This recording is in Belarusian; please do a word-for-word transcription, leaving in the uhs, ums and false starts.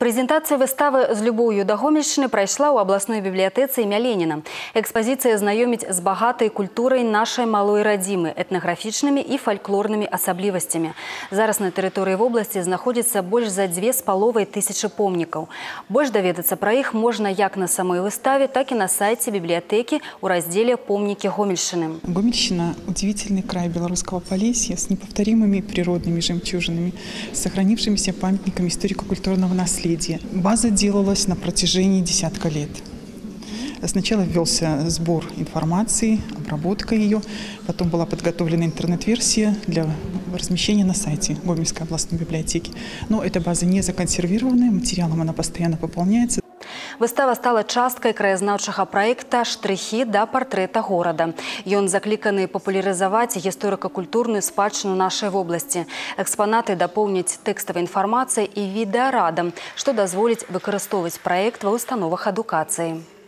Прэзентацыя выставы «З любоўю да Гомельшчыны» прайшла ў абласной бібліятэцы імя Леніна. Экспазіцыя знаёміць з багатай культурай нашай малой радзімы, этнаграфічнымі і фальклорнымі асаблівасцямі. Зараз на тэрыторыі вобласці знаходзіцца больш за дзве з паловай тысячы помнікаў. Больш даведацца пра іх можна як на самой выставе, так і на сайце бібліятэкі ў раздзеле «Помнікі Гомельшчыны». Гомельщина – удивительный край белорусского Полесья с неповторимыми природными жемчужинами, сохранившимися памятниками историко-культурного наследия. База делалась на протяжении десятка лет. Сначала ввелся сбор информации, обработка ее, потом была подготовлена интернет-версия для размещения на сайте Гомельской областной библиотеки. Но эта база не законсервированная, материалом она постоянно пополняется. Выстава стала часткай краязнаўчага праекта «Штрыхі да партрэта горада». Ён закліканы папулярызаваць гісторыка-культурную спадчыну нашай вобласці. Экспанаты дапоўняць тэкставай інфармацыяй і відэарадам, што дазволіць выкарыстоўваць праект ва ўстановах адукацыі.